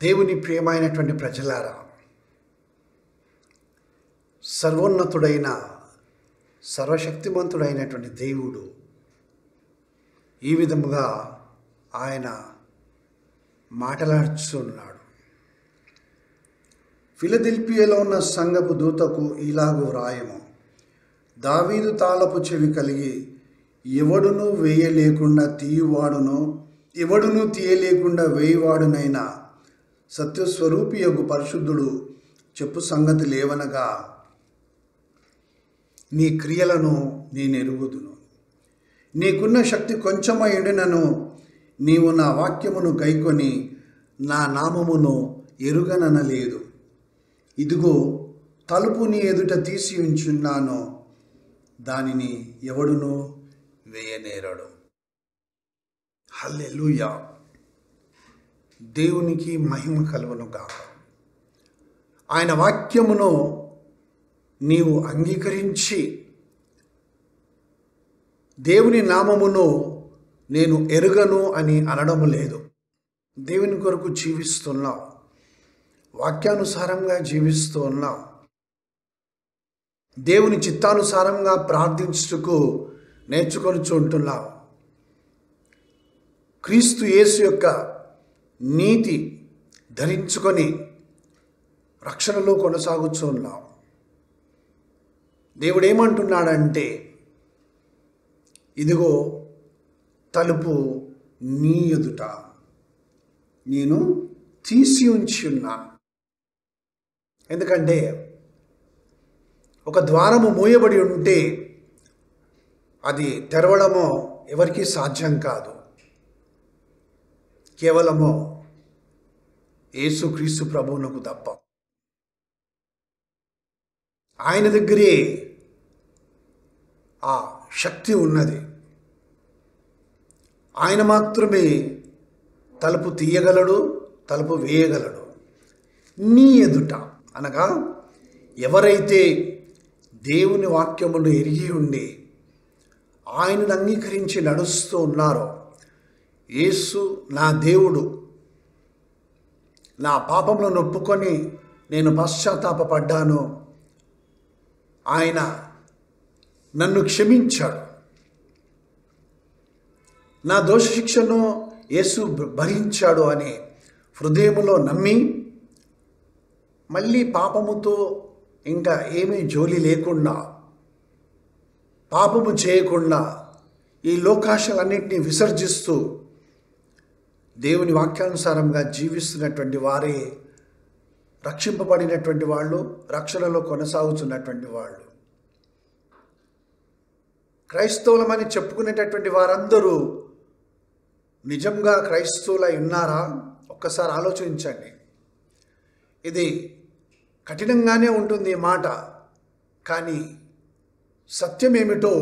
దేవుని ప్రియమైనటువంటి ప్రజలారా, సర్వోన్నతుడైన సర్వశక్తిమంతుడైనటువంటి దేవుడు ఈ విధముగా ఆయన మాట్లాడుచున్నాడు. ఫిలదెల్ఫియాలో ఉన్న సంఘపు దూతకు ఇలాగు వ్రాయము: దావీదు తాళపు చెవి కలిగి ఎవడును వేయలేకుండా తీయువాడును ఎవడును తీయలేకుండా వేయువాడునైనా సత్యస్వరూపియగు పరిశుద్ధుడు చెప్పు సంగతి లేవనగా, నీ క్రియలను నేను ఎరుగుదును. నీకున్న శక్తి కొంచెమైనను నీవు నా వాక్యమును గైకొని నా నామమును ఎరుగననలేదు. ఇదిగో తలుపు నీ ఎదుట తీసి ఉంచున్నాను, దానిని ఎవడును వేయనేరడు. హల్లెలూయా. దేవునికి మహిమ కలుగును గాక. ఆయన వాక్యమును నీవు అంగీకరించి దేవుని నామమును నేను ఎరుగను అని అనడము లేదు. దేవుని కొరకు జీవిస్తున్నావు, వాక్యానుసారంగా జీవిస్తూ ఉన్నావు, దేవుని చిత్తానుసారంగా ప్రార్థించుటకు నేర్చుకొనిచుంటున్నావు. క్రీస్తు యేసు యొక్క నీతి ధరించుకొని రక్షణలో కొనసాగుతూ ఉన్నావు. దేవుడు ఏమంటున్నాడంటే, ఇదిగో తలుపు నీ ఎదుట నేను తీసి ఉంచి ఉన్నాను. ఎందుకంటే ఒక ద్వారము మూయబడి ఉంటే అది తెరవడమో ఎవరికీ సాధ్యం కాదు. కేవలము యేసుక్రీస్తు ప్రభువునకు తప్ప. ఆయన దగ్గరే ఆ శక్తి ఉన్నది. ఆయన మాత్రమే తలుపు తీయగలడు, తలుపు వేయగలడు. నీ ఎదుట అనగా ఎవరైతే దేవుని వాక్యమును ఎరిగి ఉండి ఆయనను అంగీకరించి నడుస్తూ ఉన్నారో, యేసు నా దేవుడు, నా పాపములను ఒప్పుకొని నేను పశ్చాత్తాపపడ్డాను, ఆయన నన్ను క్షమించాడు, నా దోష శిక్షను యేసు భరించాడు అని హృదయములో నమ్మి మళ్ళీ పాపముతో ఇంకా ఏమీ జోలి లేకుండా, పాపము చేయకుండా ఈ లోకాశలన్నింటినీ విసర్జిస్తూ దేవుని వాక్యానుసారంగా జీవిస్తున్నటువంటి వారే రక్షింపబడినటువంటి వాళ్ళు, రక్షణలో కొనసాగుతున్నటువంటి వాళ్ళు. క్రైస్తవులమని చెప్పుకునేటటువంటి వారందరూ నిజంగా క్రైస్తవులై ఉన్నారా? ఒక్కసారి ఆలోచించండి. ఇది కఠినంగానే ఉంటుంది ఈ మాట, కానీ సత్యం ఏమిటో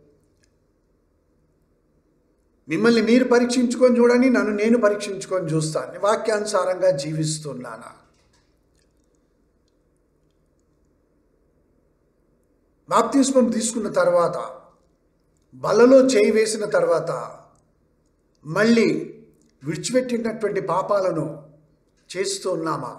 మిమ్మల్ని మీరు పరీక్షించుకొని చూడండి, నన్ను నేను పరీక్షించుకొని చూస్తాను. వాక్యానుసారంగా జీవిస్తున్నానా? బాప్తిస్మం తీసుకున్న తర్వాత, బలలో చేయి వేసిన తర్వాత మళ్ళీ విడిచిపెట్టినటువంటి పాపాలను చేస్తూ ఉన్నామా?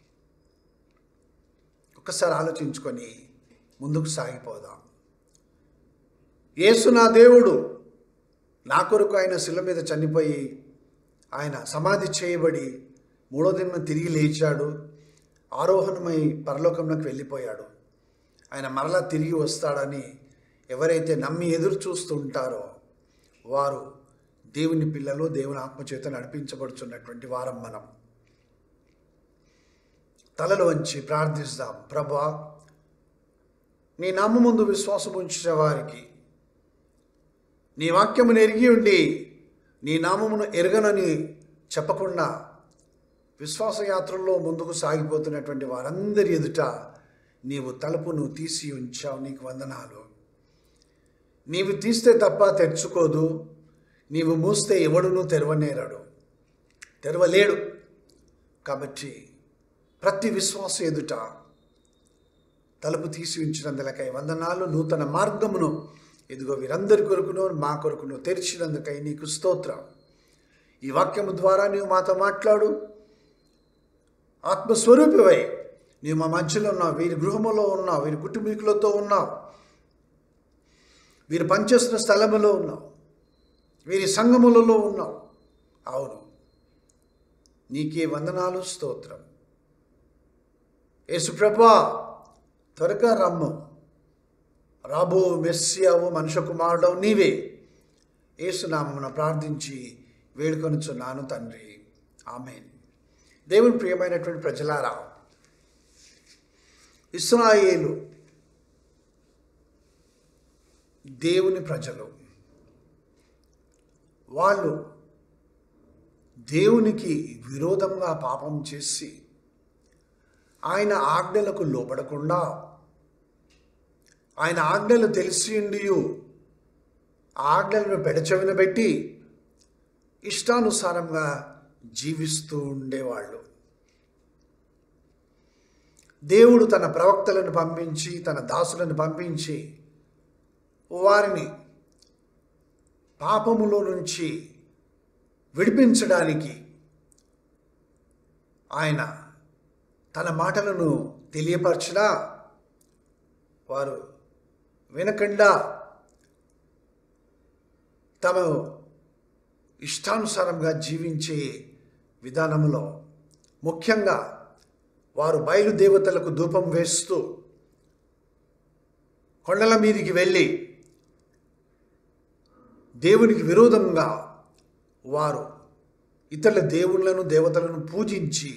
ఒక్కసారి ఆలోచించుకొని ముందుకు సాగిపోదాం. యేసు నా దేవుడు, నా కొరకు ఆయన శిలువ మీద చనిపోయి ఆయన సమాధి చేయబడి మూడో దినం తిరిగి లేచాడు, ఆరోహణమై పరలోకంలోకి వెళ్ళిపోయాడు. ఆయన మరలా తిరిగి వస్తాడని ఎవరైతే నమ్మి ఎదురు చూస్తూ ఉంటారో వారు దేవుని పిల్లలు, దేవుని ఆత్మచేత నడిపించబడుతున్నటువంటి వారం మనం. తలలు వంచి ప్రార్థిస్తాం. ప్రభువా, నీ నామము ముందు విశ్వాసం ఉంచిన వారికి, నీ వాక్యమును ఎరిగి ఉండి నీ నామమును ఎరగనని చెప్పకుండా విశ్వాసయాత్రల్లో ముందుకు సాగిపోతున్నటువంటి వారందరి ఎదుట నీవు తలుపును తీసి ఉంచావు. నీకు వందనాలు. నీవు తీస్తే తప్ప తెరుచుకోదు, నీవు మూస్తే ఎవడును తెరవలేడు. కాబట్టి ప్రతి విశ్వాసం ఎదుట తలుపు తీసి ఉంచినందులకై వందనాలు. నూతన మార్గమును ఇదిగో వీరందరి కొరకును మా కొరకును తెరిచినందుకై నీకు స్తోత్రం. ఈ వాక్యము ద్వారా నీవు మాతో మాట్లాడు. ఆత్మస్వరూపివై నీవు మా మధ్యలో ఉన్నావు, వీరి గృహములో ఉన్నావు, వీరి కుటుంబీకులతో ఉన్నావు, వీరు పనిచేస్తున్న స్థలములో ఉన్నావు, వీరి సంఘములలో ఉన్నావు. అవును, నీకే వందనాలు, స్తోత్రం. యేసుప్రభా, త్వరగా రమ్ము, రాబో మెస్సియావు, మనుష్య కుమారుడవు నీవే. యేసునామమున ప్రార్థించి వేడుకొనుచున్నాను తండ్రి, ఆమేన్. దేవుని ప్రియమైనటువంటి ప్రజలారా, ఇశ్రాయేలు దేవుని ప్రజలు. వాళ్ళు దేవునికి విరోధంగా పాపం చేసి ఆయన ఆజ్ఞలకు లోబడకుండా, ఆయన ఆజ్ఞలు తెలిసి ఉండియు ఆజ్ఞలను పెడచెవిన పెట్టి ఇష్టానుసారంగా జీవిస్తూ ఉండేవాళ్ళు. దేవుడు తన ప్రవక్తలను పంపించి, తన దాసులను పంపించి వారిని పాపములో నుంచి విడిపించడానికి ఆయన తన మాటలను తెలియపరచినా వారు వినకుండా తమ ఇష్టానుసారంగా జీవించే విధానంలో, ముఖ్యంగా వారు బయలుదేవతలకు ధూపం వేస్తూ కొండల మీదికి వెళ్ళి దేవునికి విరోధంగా వారు ఇతరుల దేవుళ్ళను, దేవతలను పూజించి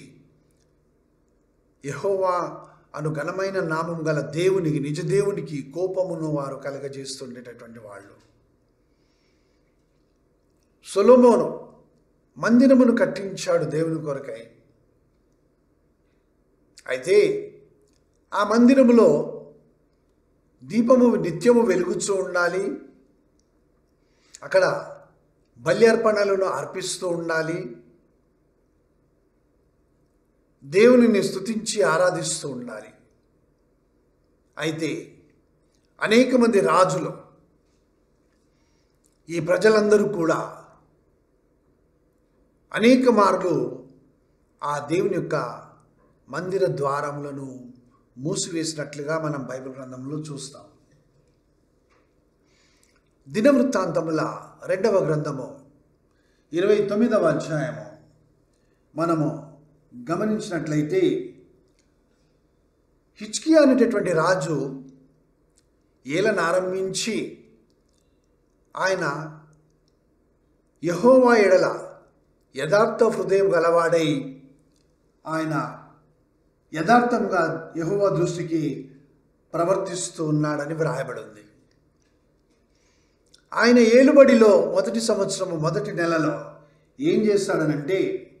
యెహోవా అను ఘనమైన నామం గల దేవునికి, నిజ దేవునికి కోపమును వారు కలగజేస్తుండేటటువంటి వాళ్ళు. సొలొమోను మందిరమును కట్టించాడు దేవుని కొరకై. అయితే ఆ మందిరములో దీపము నిత్యము వెలుగుతూ ఉండాలి, అక్కడ బలి అర్పణలను అర్పిస్తూ ఉండాలి, దేవునిని స్తుతించి ఆరాధిస్తూ ఉండాలి. అయితే అనేక మంది రాజులు, ఈ ప్రజలందరూ కూడా అనేక మార్లు ఆ దేవుని యొక్క మందిర ద్వారములను మూసివేసినట్లుగా మనం బైబిల్ గ్రంథంలో చూస్తాం. దినవృత్తాంతముల 2వ గ్రంథము 29వ అధ్యాయము మనము గమనించినట్లయితే, హిజ్కియా అనేటటువంటి రాజు ఏలన ఆరంభించి ఆయన యెహోవా ఎడల యథార్థ హృదయం గలవాడై ఆయన యథార్థంగా యెహోవా దృష్టికి ప్రవర్తిస్తూ ఉన్నాడని వ్రాయబడి ఉంది. ఆయన ఏలుబడిలో మొదటి సంవత్సరము మొదటి నెలలో ఏం చేస్తాడనంటే,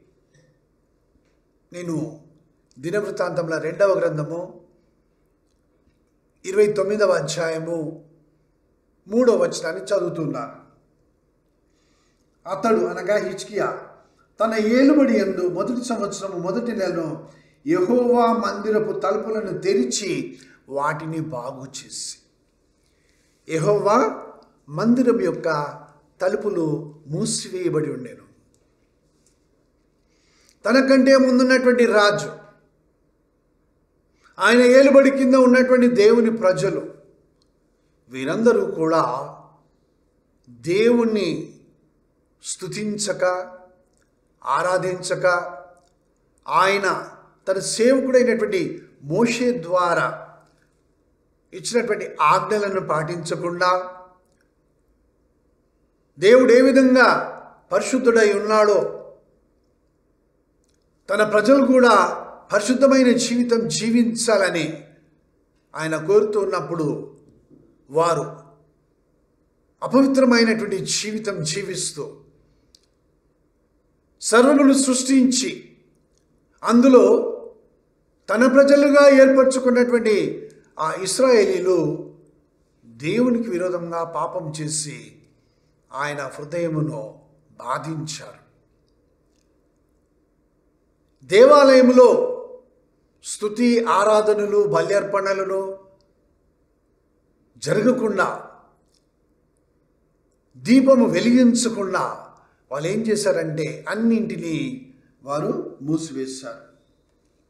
నేను దినవృత్తాంతముల 2వ గ్రంథము 29వ అధ్యాయము 3వ వచనాన్ని చదువుతున్నాను. అతడు అనగా హిజ్కియా తన ఏలుబడి యందు మొదటి సంవత్సరము మొదటి నెలలో యెహోవా మందిరపు తలుపులను తెరిచి వాటిని బాగు చేసి, యెహోవా మందిరం యొక్క తలుపులు మూసివేయబడి ఉండెను. తనకంటే ముందున్నటువంటి రాజు, ఆయన ఏలుబడి కింద ఉన్నటువంటి దేవుని ప్రజలు, వీరందరూ కూడా దేవుణ్ణి స్తుతించక, ఆరాధించక, ఆయన తన సేవకుడైనటువంటి మోషే ద్వారా ఇచ్చినటువంటి ఆజ్ఞలను పాటించకుండా, దేవుడు ఏ విధంగా పరిశుద్ధుడై ఉన్నాడో తన ప్రజలు కూడా పరిశుద్ధమైన జీవితం జీవించాలని ఆయన కోరుతూ ఉన్నప్పుడు వారు అపవిత్రమైనటువంటి జీవితం జీవిస్తూ సర్వమును సృష్టించి అందులో తన ప్రజలుగా ఏర్పరచుకున్నటువంటి ఆ ఇశ్రాయేలీలు దేవునికి విరోధంగా పాపం చేసి ఆయన హృదయమును బాధించారు. దేవాలయములో స్తుతి ఆరాధనలు బల్యర్పణలను జరగకుండా, దీపము వెలిగించకుండా వాళ్ళు ఏం చేశారంటే అన్నింటినీ వారు మూసివేశారు.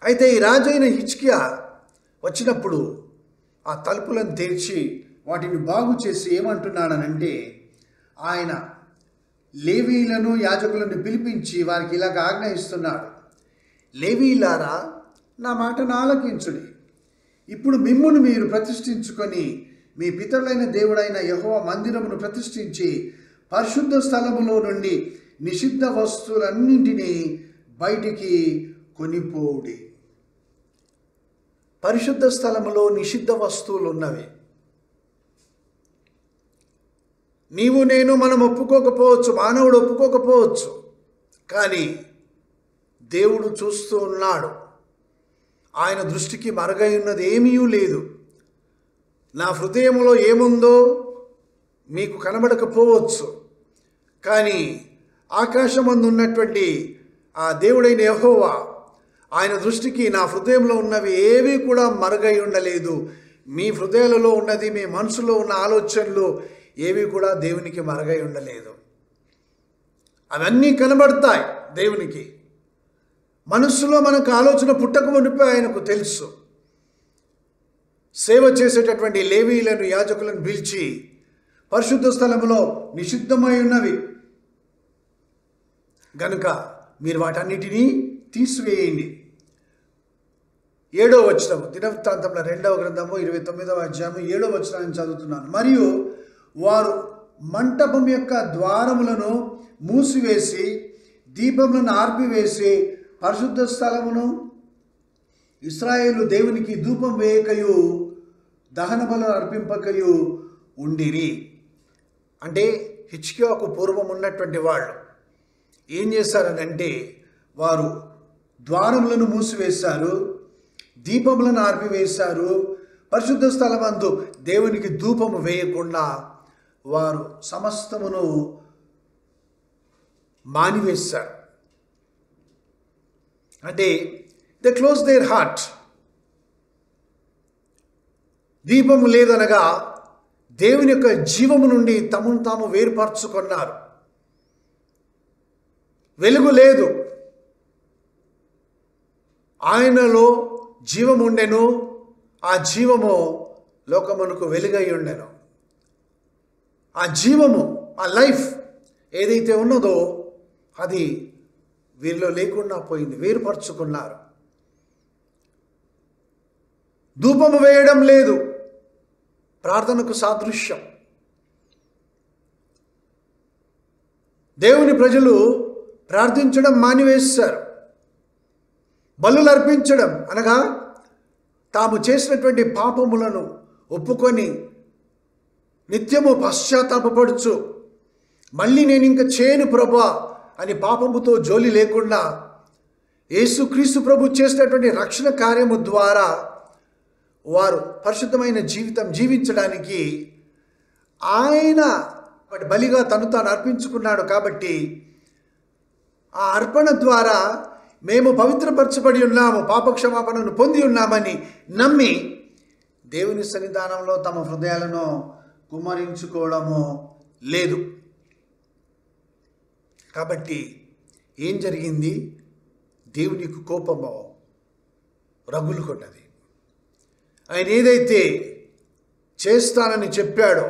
అయితే ఈ రాజైన హిజ్కియా వచ్చినప్పుడు ఆ తలుపులను తెరిచి వాటిని బాగు చేసి ఏమంటున్నాడనంటే, ఆయన లేవీలను యాజకులను పిలిపించి వారికి ఇలాగ ఆజ్ఞయిస్తున్నాడు, లేవీలారా, నా మాటను ఆలకించుడి. ఇప్పుడు మిమ్మును మీరు ప్రతిష్ఠించుకొని మీ పితరులైన దేవుడైన యెహోవా మందిరమును ప్రతిష్ఠించి పరిశుద్ధ స్థలములో నుండి నిషిద్ధ వస్తువులన్నింటినీ బయటికి కొనిపోవుడి. పరిశుద్ధ స్థలములో నిషిద్ధ వస్తువులు ఉన్నవి. నీవు నేను మనం ఒప్పుకోకపోవచ్చు, మానవుడు ఒప్పుకోకపోవచ్చు, కానీ దేవుడు చూస్తూ ఉన్నాడు. ఆయన దృష్టికి మరుగై ఉన్నది ఏమీ లేదు. నా హృదయంలో ఏముందో మీకు కనబడకపోవచ్చు, కానీ ఆకాశమందు ఉన్నటువంటి ఆ దేవుడైన యెహోవా, ఆయన దృష్టికి నా హృదయంలో ఉన్నవి ఏవి కూడా మరుగై ఉండలేదు. మీ హృదయాలలో ఉన్నది, మీ మనసులో ఉన్న ఆలోచనలు ఏవి కూడా దేవునికి మరుగై ఉండలేదు. అవన్నీ కనబడతాయి దేవునికి. మనస్సులో మనకు ఆలోచన పుట్టక మునిపే ఆయనకు తెలుసు. సేవ చేసేటటువంటి లేవీలను యాజకులను పిలిచి పరిశుద్ధ స్థలములో నిషిద్ధమై ఉన్నవి గనుక మీరు వాటన్నిటినీ తీసివేయండి. 7వ వచనము, దినవృత్తాంతముల 2వ గ్రంథము 29వ అధ్యాయము 7వ వచనాన్ని చదువుతున్నాను. మరియు వారు మంటపం యొక్క ద్వారములను మూసివేసి దీపములను ఆర్పివేసి పరిశుద్ధ స్థలమును ఇశ్రాయేలు దేవునికి ధూపం వేయకయు దహన బలు అర్పింపకయు ఉండిరి. అంటే హిజ్కియాకు పూర్వం ఉన్నటువంటి వాళ్ళు ఏం చేశారనంటే, వారు ద్వారములను మూసివేశారు, దీపములను ఆర్పివేశారు, పరిశుద్ధ స్థలమందు దేవునికి ధూపము వేయకుండా వారు సమస్తమును మానివేశారు. అంటే దే క్లోజ్ దేర్ హార్ట్. దీపము లేదనగా దేవుని యొక్క జీవము నుండి తమను తాము వేరుపరచుకున్నారు. వెలుగు లేదు, ఆయనలో జీవము ఉండెను, ఆ జీవము లోకమునకు వెలుగై ఉండెను. ఆ జీవము, ఆ లైఫ్ ఏదైతే ఉన్నదో అది వీరిలో లేకుండా పోయింది, వేరుపరుచుకున్నారు. ధూపము వేయడం లేదు, ప్రార్థనకు సాదృశ్యం. దేవుని ప్రజలు ప్రార్థించడం మానివేశారు. బలులు అర్పించడం అనగా తాము చేసినటువంటి పాపములను ఒప్పుకొని నిత్యము పశ్చాత్తాపపడుచు మళ్ళీ నేను ఇంకా చేయను ప్రభువా అని పాపముతో జోలి లేకుండా యేసుక్రీస్తు ప్రభు చేసినటువంటి రక్షణ కార్యము ద్వారా వారు పరిశుద్ధమైన జీవితం జీవించడానికి ఆయన బలిగా తను తాను అర్పించుకున్నాడు. కాబట్టి ఆ అర్పణ ద్వారా మేము పవిత్రపరచబడి ఉన్నాము, పాపక్షమాపణను పొంది ఉన్నామని నమ్మి దేవుని సన్నిధానంలో తమ హృదయాలను కుమ్మరించుకోవడము లేదు. కాబట్టి ఏం జరిగింది? దేవునికి కోపము రగులుకొన్నది. ఆయన ఏదైతే చేస్తానని చెప్పాడో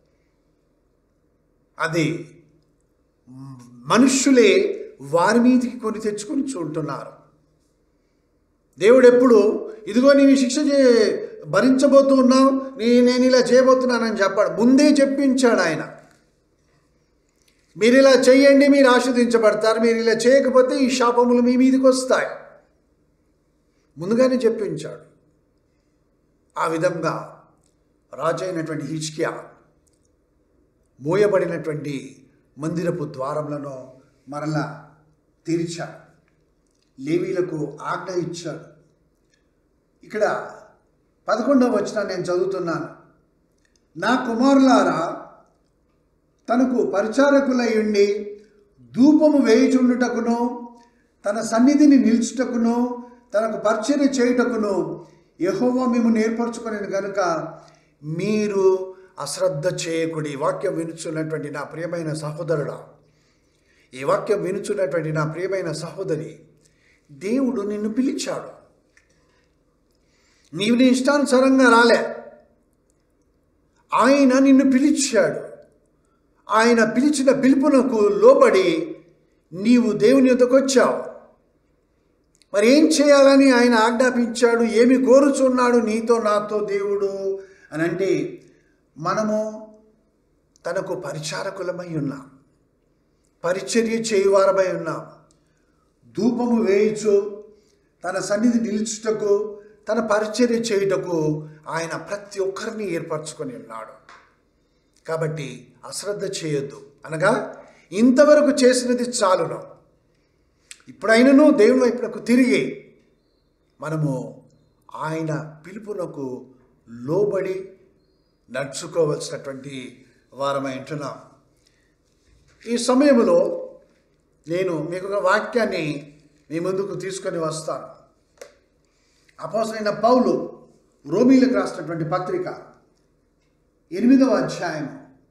అది మనుష్యులే వారి మీదకి కొని తెచ్చుకొని చూంటున్నారు. దేవుడు ఎప్పుడు ఇదిగో నీవు శిక్ష భరించబోతూ ఉన్నావు, నేను ఇలా చేయబోతున్నానని చెప్పాడు. ముందే చెప్పించాడు ఆయన. మీరు ఇలా చేయండి, మీరు ఆశీర్వదించబడతారు, మీరు ఇలా చేయకపోతే ఈ శాపములు మీ మీదకి వస్తాయి. ముందుగానే చెప్పించాడు. ఆ విధంగా రాజైనటువంటి హిజ్కియా మోయబడినటువంటి మందిరపు ద్వారములను మరలా తెరిచాడు, లేవీలకు ఆజ్ఞ ఇచ్చాడు. ఇక్కడ 11వ వచనాన్ని నేను చదువుతున్నాను. నా కుమారులారా, తనకు పరిచారకులై ఉండి ధూపము వేయుచుండుటకును తన సన్నిధిని నిలుచుటకును తనకు పరిచర్య చేయుటకును యెహోవా మేము నేర్పరచుకునేది కనుక మీరు అశ్రద్ధ చేయకుడి. వాక్యం వినుచున్నటువంటి నా ప్రియమైన సహోదరుడా, ఈ వాక్యం వినుచున్నటువంటి నా ప్రియమైన సహోదరి, దేవుడు నిన్ను పిలిచాడు. నీవు నీ ఇష్టానుసారంగా రాలే. ఆయన నిన్ను పిలిచాడు. ఆయన పిలిచిన పిలుపునకు లోబడి నీవు దేవుని యొద్దకు వచ్చావు. మరి ఏం చేయాలని ఆయన ఆజ్ఞాపించాడు? ఏమి కోరుచున్నాడు నీతో నాతో దేవుడు అని అంటే, మనము తనకు పరిచారకులమై ఉన్నాం, పరిచర్య చేయువారమై ఉన్నాం. ధూపము వేయుచు తన సన్నిధి నిలుచుటకు, తన పరిచర్య చేయుటకు ఆయన ప్రతి ఒక్కరిని ఏర్పరచుకొని ఉన్నాడు. కాబట్టి అశ్రద్ధ చేయొద్దు. అనగా ఇంతవరకు చేసినది చాలును. ఇప్పుడైనను దేవుని వైపునకు తిరిగి మనము ఆయన పిలుపునకు లోబడి నడుచుకోవలసినటువంటి వారమై ఉంటున్నాం. ఈ సమయంలో నేను మీకు ఒక వాక్యాన్ని మీ ముందుకు తీసుకొని వస్తాను. అపోస్తలుడైన పౌలు రోమీయులకు రాసినటువంటి పత్రిక 8వ అధ్యాయం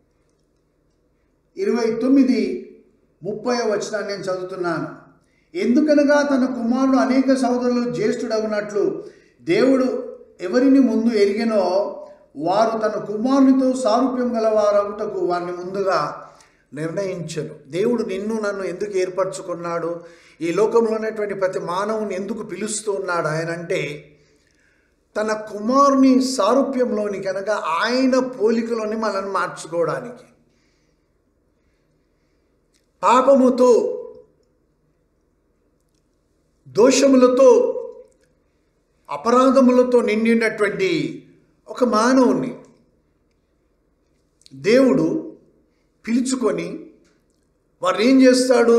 29-30 వచనాన్ని నేను చదువుతున్నాను. ఎందుకనగా తన కుమారుడు అనేక సహోదరులు జ్యేష్ఠుడగునట్లు దేవుడు ఎవరిని ముందు ఎరిగెనో వారు తన కుమారునితో సారూప్యం గలవారవుటకు వారిని ముందుగా నిర్ణయించను. దేవుడు నిన్ను నన్ను ఎందుకు ఏర్పరచుకున్నాడు? ఈ లోకంలో ఉన్నటువంటి ప్రతి మానవుని ఎందుకు పిలుస్తూ ఉన్నాడు ఆయన అంటే, తన కుమారుని సారూప్యంలోని కనుక ఆయన పోలికలోని మనల్ని మార్చుకోవడానికి. పాపముతో, దోషములతో, అపరాధములతో నిండినటువంటి ఒక మానవుని దేవుడు పిలుచుకొని వారు ఏం చేస్తాడు?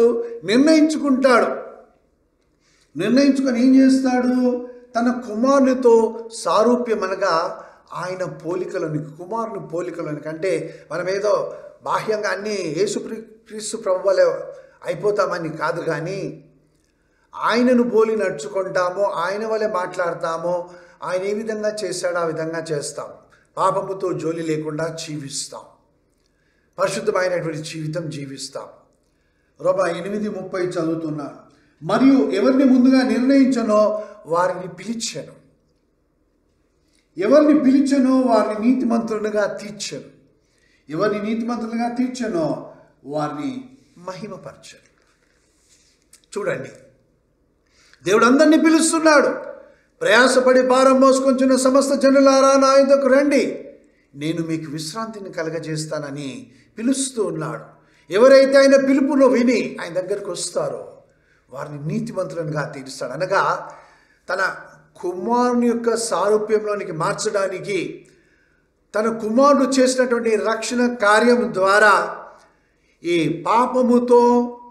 నిర్ణయించుకొని ఏం చేస్తాడు? తన కుమారునితో సారూప్యం అనగా ఆయన పోలికలోనికి, కుమారుని పోలికలోనికి. అంటే మనం ఏదో బాహ్యంగా అన్నీ యేసుక్రీస్తు ప్రభు వలె అయిపోతామని కాదు, కానీ ఆయనను పోలి నడుచుకుంటామో, ఆయన వలె మాట్లాడతామో, ఆయన ఏ విధంగా చేశాడో ఆ విధంగా చేస్తాం. పాపముతో జోలి లేకుండా జీవిస్తాం, పరిశుద్ధమైనటువంటి జీవితం జీవిస్తాం. రోమా 8:30 చదువుతున్నాను. మరియు ఎవరిని ముందుగా నిర్ణయించనో వారిని పిలిచెను, ఎవరిని పిలిచెనో వారిని నీతిమంతులుగా తీర్చెను, ఎవరిని నీతిమంతులుగా తీర్చెనో వారిని మహిమపరచెను. చూడండి, దేవుడు అందరినీ పిలుస్తున్నాడు. ప్రయాసపడి భారం మోసుకొంచున్న సమస్త జనులారా నా యొద్దకు రండి, నేను మీకు విశ్రాంతిని కలగజేస్తానని పిలుస్తూ ఉన్నాడు. ఎవరైతే ఆయన పిలుపును విని ఆయన దగ్గరకు వస్తారో వారిని నీతిమంతులుగా తీరుస్తాడు. అనగా తన కుమారుని యొక్క సారూప్యంలోనికి మార్చడానికి, తన కుమారుడు చేసినటువంటి రక్షణ కార్యం ద్వారా ఈ పాపముతో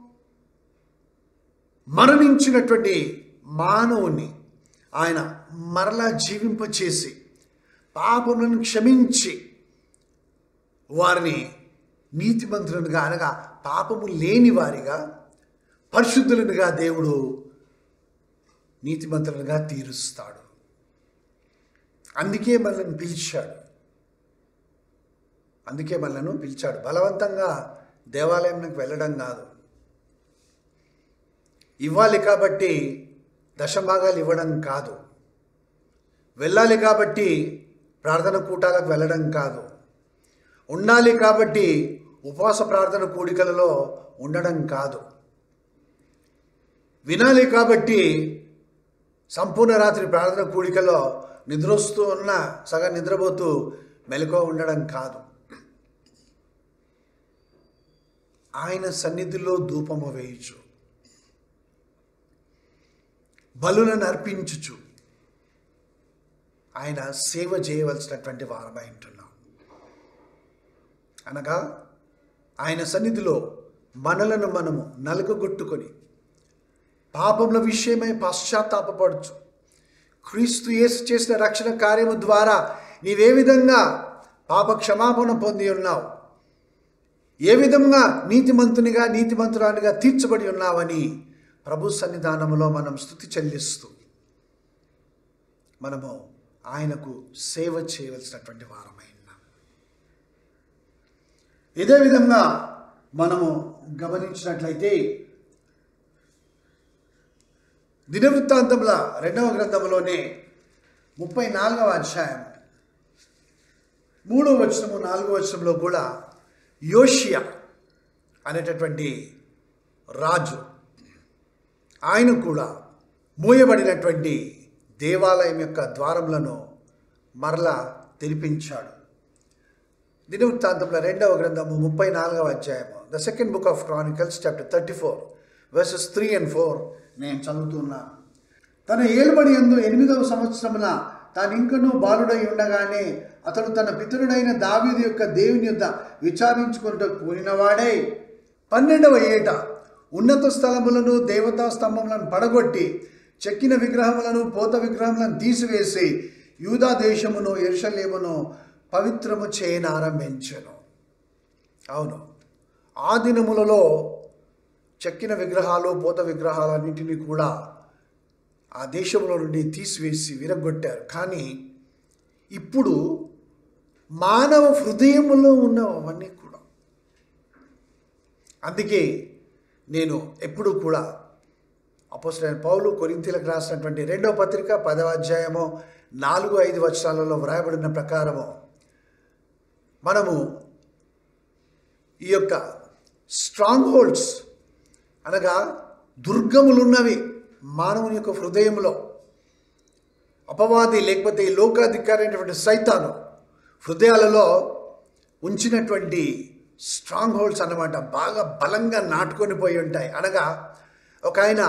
మరణించినటువంటి మానవుని ఆయన మరలా జీవింపచేసి పాపములను క్షమించి వారిని నీతిమంతులుగా, అనగా పాపము లేని వారిగా, పరిశుద్ధులుగా దేవుడు నీతిమంతులుగా తీరుస్తాడు. అందుకే మనల్ని పిలిచాడు. బలవంతంగా దేవాలయంలోకి వెళ్ళడం కాదు. ఇవ్వాలి కాబట్టి దశభాగాలు ఇవ్వడం కాదు. వెళ్ళాలి కాబట్టి ప్రార్థన కూటాలకు వెళ్ళడం కాదు. ఉండాలి కాబట్టి ఉపవాస ప్రార్థన కూడికలలో ఉండడం కాదు. వినాలి కాబట్టి సంపూర్ణ రాత్రి ప్రార్థన కూడికలో నిద్రొస్తూ ఉన్న సగం నిద్రపోతూ మెలకువ ఉండడం కాదు. ఆయన సన్నిధిలో ధూపము వేయుచు, బలులను అర్పించుచు ఆయన సేవ చేయవలసినటువంటి వారమై ఉంటున్నాం. అనగా ఆయన సన్నిధిలో మనలను మనము నలుగగొట్టుకొని పాపముల విషయమై పశ్చాత్తాపపడచ్చు. క్రీస్తు యేసు చేసిన రక్షణ కార్యము ద్వారా నీవే విధంగా పాప క్షమాపణ పొంది ఉన్నావు, ఏ విధంగా నీతిమంతురానిగా తీర్చబడి ఉన్నావని ప్రభు సన్నిధానంలో మనం స్తుతి చెల్లిస్తూ మనము ఆయనకు సేవ చేయవలసినటువంటి వారమై ఉన్నాం. ఇదే విధంగా మనము గమనించినట్లయితే దినవృత్తాంతముల 2వ గ్రంథంలోనే 34వ అధ్యాయం 3వ వచనము 4వ వచనంలో కూడా యోషియా అనేటటువంటి రాజు ఆయన కూడా మూయబడినటువంటి దేవాలయం యొక్క ద్వారములను మరలా తెరిపించాడు. దినవృత్తాంతముల 2వ గ్రంథము 34వ అధ్యాయము, the second book of Chronicles chapter 34 verses 3 and 4 నేను చదువుతున్నాను. తన ఏలుబడి యందు 8వ సంవత్సరమున తాను ఇంకనూ బాలుడై ఉండగానే అతడు తన పితరుడైన దావీదు యొక్క దేవుని యొద్ద విచారించుకుంటూ కూలినవాడై 12వ ఏట ఉన్నత స్థలములను దేవతా స్తంభములను పడగొట్టి చెక్కిన విగ్రహములను పోత విగ్రహములను తీసివేసి యూదా దేశమును యెరూషలేమును పవిత్రము చేయనారంభించెను. అవును, ఆ దినములలో చెక్కిన విగ్రహాలు పోత విగ్రహాలన్నింటినీ కూడా ఆ దేశంలో నుండి తీసివేసి విరగొట్టారు. కానీ ఇప్పుడు మానవ హృదయములో ఉన్నవన్నీ కూడా, అందుకే నేను ఎప్పుడు కూడా అపోస్తలుడైన పౌలు కొరింథీయులకు రాసినటువంటి 2వ పత్రిక 10వ అధ్యాయము 4-5 వచనాలలో వ్రాయబడిన ప్రకారము మనము ఈ యొక్క స్ట్రాంగ్ హోల్డ్స్ అనగా దుర్గములున్నవి మానవుని యొక్క హృదయంలో, అపవాది లేకపోతే ఈ లోకాధికారి అయినటువంటి సైతాను హృదయాలలో ఉంచినటువంటి స్ట్రాంగ్ హోల్డ్స్ అన్నమాట, బాగా బలంగా నాటుకొని పోయి ఉంటాయి. అనగా ఒక ఆయన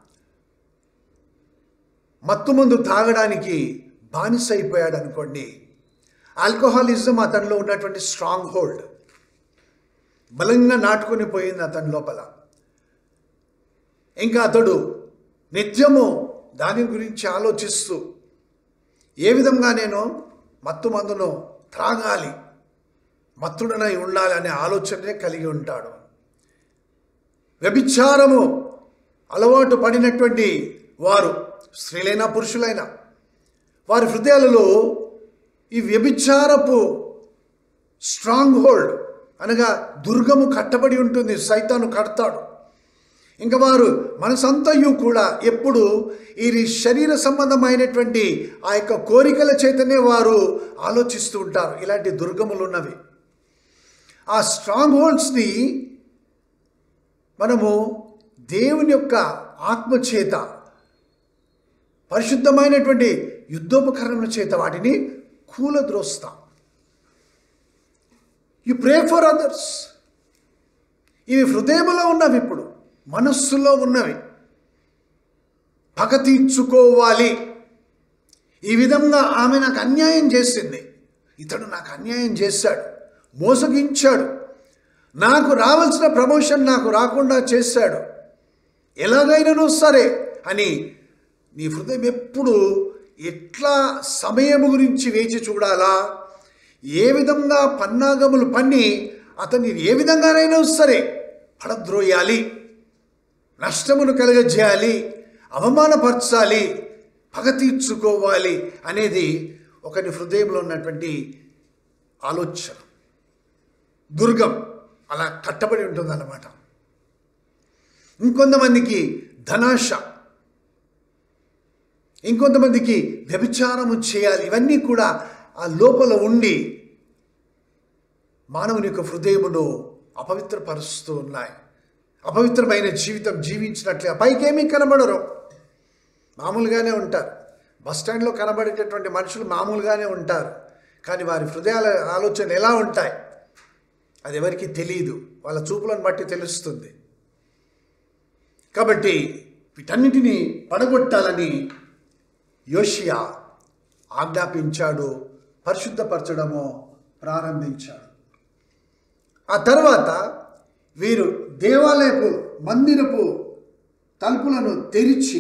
మత్తుమందు తాగడానికి బానిస అయిపోయాడు అనుకోండి, ఆల్కహాలిజం అతనిలో ఉన్నటువంటి స్ట్రాంగ్ హోల్డ్ బలంగా నాటుకొని పోయింది అతని లోపల. ఇంకా అతడు నిత్యము దాని గురించి ఆలోచిస్తూ ఏ విధంగా నేను మత్తుమందును త్రాగాలి, మత్తుడనై ఉండాలి అనే ఆలోచనే కలిగి ఉంటాడు. వ్యభిచారము అలవాటు పడినటువంటి వారు, స్త్రీలైనా పురుషులైనా, వారి హృదయాలలో ఈ వ్యభిచారపు స్ట్రాంగ్ హోల్డ్ అనగా దుర్గము కట్టబడి ఉంటుంది, సైతాను కడతాడు. ఇంకా వారు మనసంతయు కూడా ఎప్పుడు ఈ శరీర సంబంధమైనటువంటి ఆ యొక్క కోరికల చేతనే వారు ఆలోచిస్తూ ఉంటారు. ఇలాంటి దుర్గములు ఉన్నవి. ఆ స్ట్రాంగ్ హోల్డ్స్ని మనము దేవుని యొక్క ఆత్మచేత, పరిశుద్ధమైనటువంటి యుద్ధోపకరణల చేత వాటిని కూలద్రోస్తాం. You pray for others. ఇవి హృదయంలో ఉన్నవి, ఇప్పుడు మనస్సులో ఉన్నవి. పగ తీర్చుకోవాలి, ఈ విధంగా ఆమె నాకు అన్యాయం చేసింది, ఇతడు నాకు అన్యాయం చేశాడు, మోసగించాడు, నాకు రావాల్సిన ప్రమోషన్ నాకు రాకుండా చేశాడు, ఎలాగైనానూ సరే అని నీ హృదయం ఎప్పుడు ఎట్లా సమయం గురించి వేచి చూడాలా, ఏ విధంగా పన్నాగములు పన్ని అతన్ని ఏ విధంగానైనా సరే పడద్రోయాలి, నష్టమును కలగజేయాలి, అవమానపరచాలి, పగ తీర్చుకోవాలి అనేది ఒకరి హృదయంలో ఉన్నటువంటి ఆలోచన. దుర్గం అలా కట్టబడి ఉంటుందన్నమాట. ఇంకొంతమందికి ధనాశ, ఇంకొంతమందికి వ్యభిచారము చేయాలి. ఇవన్నీ కూడా ఆ లోపల ఉండి మానవుని యొక్క హృదయమును అపవిత్రపరుస్తూ ఉన్నాయి. అపవిత్రమైన జీవితం జీవించినట్లుగా పైకేమీ కనబడరు, మామూలుగానే ఉంటారు. బస్టాండ్లో కనబడేటటువంటి మనుషులు మామూలుగానే ఉంటారు, కానీ వారి హృదయాల ఆలోచన ఎలా ఉంటాయి అది ఎవరికి తెలియదు, వాళ్ళ చూపులను బట్టి తెలుస్తుంది. కాబట్టి వీటన్నిటినీ పడగొట్టాలని యోషియా ఆజ్ఞాపించాడు, పరిశుద్ధపరచడము ప్రారంభించాడు. ఆ తర్వాత వీరు దేవాలయపు మందిరపు తలుపులను తెరిచి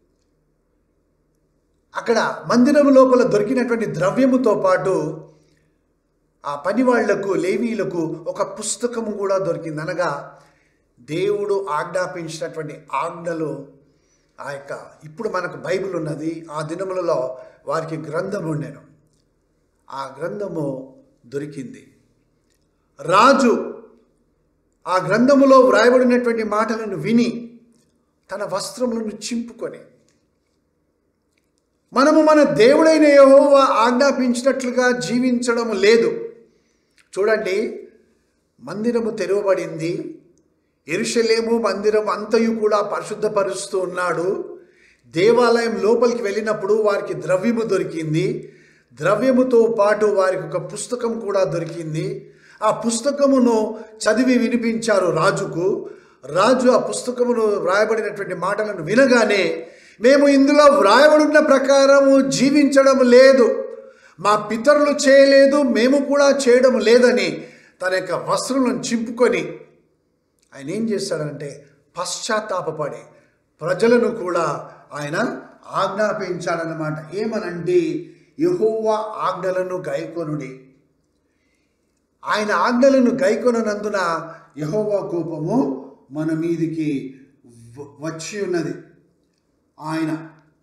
అక్కడ మందిరము లోపల దొరికినటువంటి ద్రవ్యముతో పాటు ఆ పని వాళ్లకు, లేవీలకు ఒక పుస్తకము కూడా దొరికింది. అనగా దేవుడు ఆజ్ఞాపించినటువంటి ఆజ్ఞలు, ఆ యొక్క ఇప్పుడు మనకు బైబిల్ ఉన్నది, ఆ దినములలో వారికి గ్రంథం ఉండెను, ఆ గ్రంథము దొరికింది. రాజు ఆ గ్రంథములో వ్రాయబడినటువంటి మాటలను విని తన వస్త్రములను చింపుకొని మనము మన దేవుడైన యెహోవా ఆజ్ఞాపించినట్లుగా జీవించడం లేదు. చూడండి, మందిరము తెరవబడింది. యెరూషలేము మందిరం అంతయు కూడా పరిశుద్ధపరుస్తూ ఉన్నాడు. దేవాలయం లోపలికి వెళ్ళినప్పుడు వారికి ద్రవ్యము దొరికింది. ద్రవ్యముతో పాటు వారికి ఒక పుస్తకం కూడా దొరికింది. ఆ పుస్తకమును చదివి వినిపించారు రాజుకు. రాజు ఆ పుస్తకమును వ్రాయబడినటువంటి మాటలను వినగానే, మేము ఇందులో వ్రాయబడిన ప్రకారము జీవించడం లేదు, మా పితరులు చేయలేదు, మేము కూడా చేయడం లేదని తన యొక్క వస్త్రములను చింపుకొని ఆయన ఏం చేస్తాడంటే పశ్చాత్తాపపడి ప్రజలను కూడా ఆయన ఆజ్ఞాపించాడనమాట. ఏమనంటే, యెహోవా ఆజ్ఞలను గైకొనుడి. ఆయన ఆజ్ఞలను గైకొననందున యెహోవా కోపము మన మీదికి వచ్చి ఉన్నది. ఆయన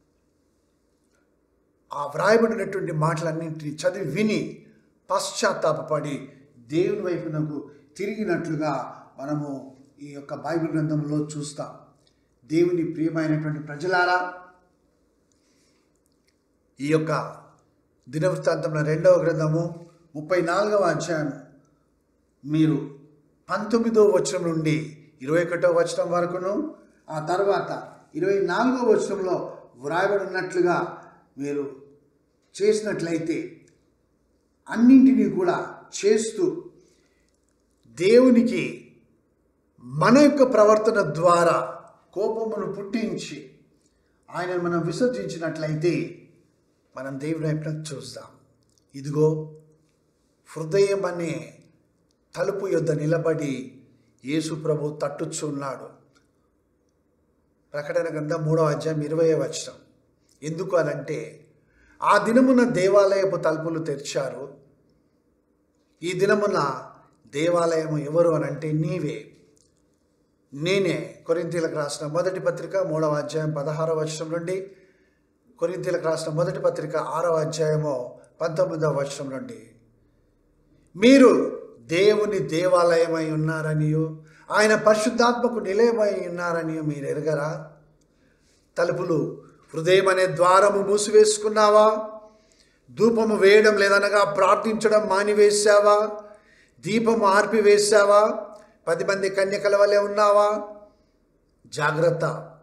ఆ వ్రాయబడినటువంటి మాటలన్నింటినీ చదివి విని పశ్చాత్తాపపడి దేవుని వైపునకు తిరిగినట్లుగా మనము ఈ యొక్క బైబిల్ గ్రంథంలో చూస్తాం. దేవుని ప్రియమైనటువంటి ప్రజలారా, ఈ యొక్క దినవృత్తాంతంలో 2వ గ్రంథము 34వ అధ్యాయం మీరు 19వ వచనం నుండి 21వ వచనం వరకును, ఆ తర్వాత 24వ వచనంలో వ్రాయబడి ఉన్నట్లుగా మీరు చేసినట్లయితే, అన్నింటినీ కూడా చేస్తూ దేవునికి మన యొక్క ప్రవర్తన ద్వారా కోపమును పుట్టించి ఆయనను మనం విసర్జించినట్లయితే మనం దేవుని వైపున చూస్తాం. ఇదిగో, హృదయం అనే తలుపు యొద్ద నిలబడి యేసు ప్రభు తట్టుచున్నాడు. ప్రకటన గ్రంథం 3వ అధ్యాయం 20వ వచనం. ఎందుకు అనంటే, ఆ దినమున దేవాలయపు తలుపులు తెరిచారు. ఈ దినమున దేవాలయము ఎవరు అనంటే నీవే, నేనే. కొరింథీయులకు రాసిన మొదటి పత్రిక 3వ అధ్యాయం 16వ వచనం నుండి, కొరింథీయులకు రాసిన మొదటి పత్రిక 6వ అధ్యాయము 19వ వచనం నుండి, మీరు దేవుని దేవాలయమై ఉన్నారనియు ఆయన పరిశుద్ధాత్మకు నిలయమై ఉన్నారనియు మీరు ఎరగరా? తలుపులు, హృదయం అనే ద్వారము మూసివేసుకున్నావా? ధూపము వేయడం లేదనగా ప్రార్థించడం మానివేశావా? దీపము ఆర్పివేశావా? 10 మంది కన్యకల వలె ఉన్నావా? జాగ్రత్త,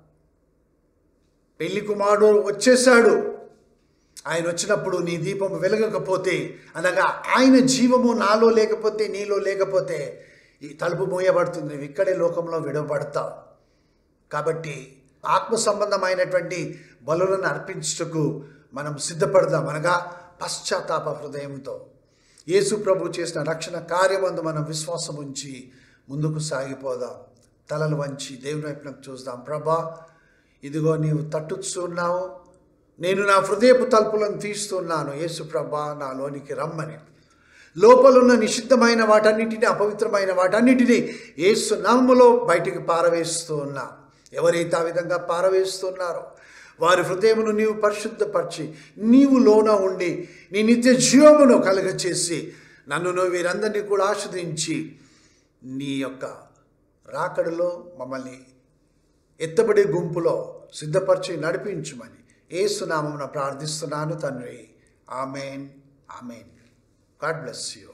పెళ్లి కుమారుడు వచ్చేశాడు. ఆయన వచ్చినప్పుడు నీ దీపం వెలగకపోతే, అనగా ఆయన జీవము నాలో లేకపోతే, నీలో లేకపోతే ఈ తలుపు మూయబడుతుంది. నువ్వు ఇక్కడే లోకంలో విడవబడతావు. కాబట్టి ఆత్మ సంబంధమైనటువంటి బలులను అర్పించుటకు మనం సిద్ధపడదాం, అనగా పశ్చాత్తాప హృదయంతో. యేసు ప్రభు చేసిన రక్షణ కార్యమందు మనం విశ్వాసం ఉంచి ముందుకు సాగిపోదాం. తలలు వంచి దేవుని వైపునకు చూద్దాం. ప్రభా, ఇదిగో నీవు తట్టుచున్నావు, నేను నా హృదయపు తలుపులను తీస్తున్నాను. యేసు ప్రభా, నాలోనికి రమ్మని. లోపలున్న నిషిద్ధమైన వాటన్నిటిని, అపవిత్రమైన వాటన్నిటినీ యేసు నామములో బయటికి పారవేస్తూ ఉన్నా. ఎవరైతే ఆ విధంగా పారవేస్తున్నారో వారి హృదయమును నీవు పరిశుద్ధపరిచి, నీవు లోన ఉండి నీ నిత్య జీవమును కలుగచేసి నన్ను వీరందరినీ కూడా ఆస్వాదించి నీ యొక్క రాకడలో మమ్మల్ని ఎత్తబడే గుంపులో సిద్ధపరిచి నడిపించుమని యేసు నామమున ప్రార్థిస్తున్నాను తండ్రి. Amen, amen. God bless you.